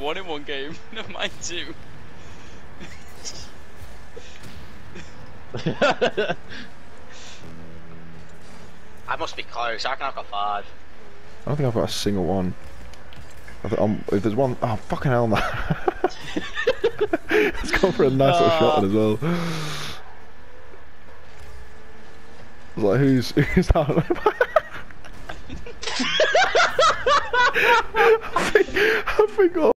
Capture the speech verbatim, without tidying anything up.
one in one game. Never mind two. I must be close. I reckon I've got five. I don't think I've got a single one. I th um, if there's one, oh fucking hell, man! It's gone for a nice little shot as well. I was like, who's who's that? I think I think.